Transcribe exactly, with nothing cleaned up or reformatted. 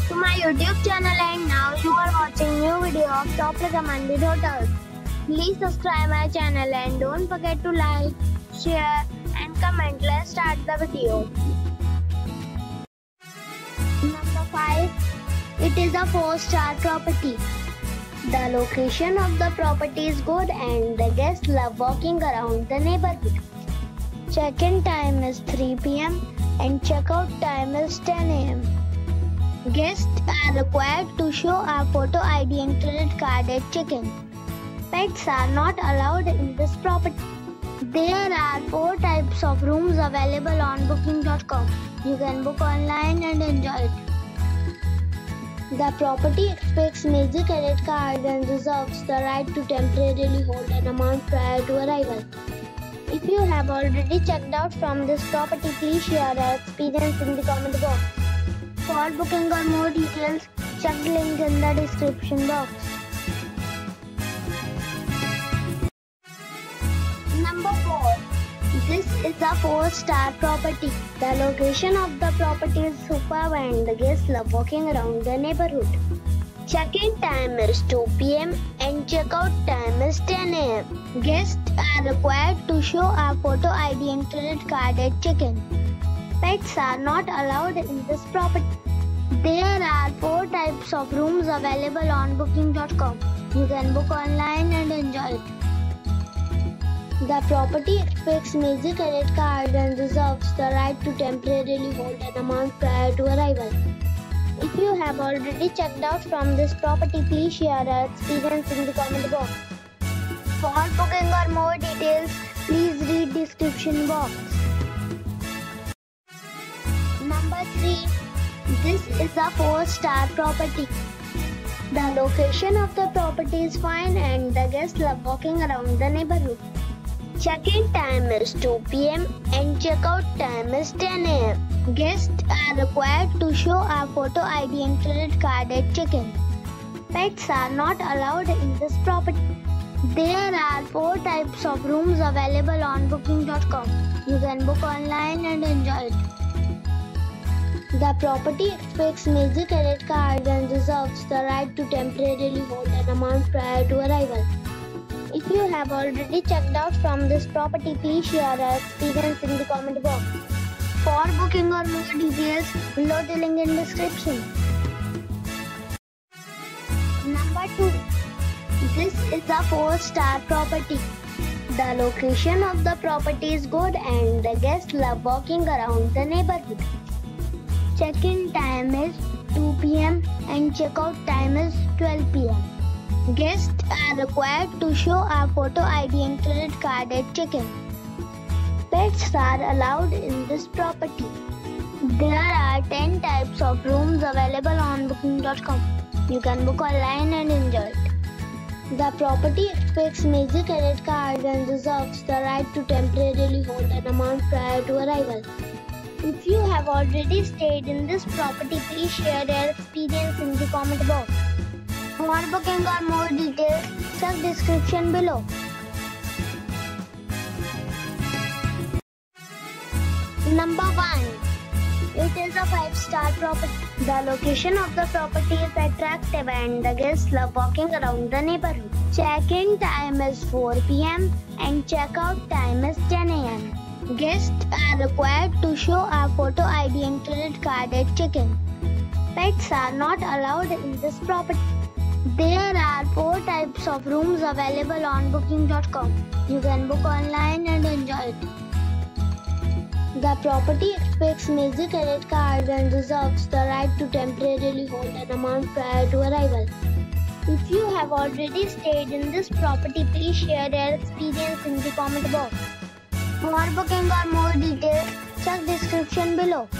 to my YouTube channel, and now you are watching new video of top recommended hotels. Please subscribe my channel and don't forget to like, share and comment. Let's start the video. Number five. It is a four star property. The location of the property is good and the guests love walking around the neighborhood. Check-in time is three p m and check-out time is ten a m Guests are required to show a photo I D and credit card at check-in. Pets are not allowed in this property. There are four types of rooms available on booking dot com. You can book online and enjoy it. The property expects major credit cards and reserves the right to temporarily hold an amount prior to arrival. If you have already checked out from this property, please share your experience in the comment box. For booking or more details, check the link in the description box. Number four. This is a four star property. The location of the property is superb and the guests love walking around the neighborhood. Check-in time is two p m and check-out time is ten a m Guests are required to show a photo I D and credit card at check-in. Pets are not allowed in this property. There are four types of rooms available on booking dot com. You can book online and enjoy it. The property expects major credit cards and reserves the right to temporarily hold an amount prior to arrival. If you have already checked out from this property, please share your experience in the comment box. For booking or more details, please read description box. Number three. This is a four star property. The location of the property is fine and the guests love walking around the neighborhood. Check-in time is two p m and check-out time is ten a m Guests are required to show a photo I D and credit card at check-in. Pets are not allowed in this property. There are four types of rooms available on booking dot com. You can book online and enjoy it. The property expects major credit cards and reserves the right to temporarily hold an amount prior to arrival. If you have already checked out from this property, please share your experience in the comment box. For booking or more details, below the link in description. Number two. This is a four star property. The location of the property is good and the guests love walking around the neighborhood. Check-in time is two p m and check-out time is twelve p m Guests are required to show a photo I D and credit card at check-in. Pets are allowed in this property. There are ten types of rooms available on booking dot com. You can book online and enjoy it. The property expects major credit cards and reserves the right to temporarily hold an amount prior to arrival. If you have already stayed in this property, please share your experience in the comment box. For booking or more details, check description below. Number one. It is a five star property. The location of the property is attractive and the guests love walking around the neighborhood. Check-in time is four p m and check-out time is ten a m Guests are required to show a photo I D and credit card at check-in. Pets are not allowed in this property. There are four types of rooms available on booking dot com. You can book online and enjoy it. The property expects major credit cards and reserves the right to temporarily hold an amount prior to arrival. If you have already stayed in this property, please share your experience in the comment box. For booking or more details, check description below.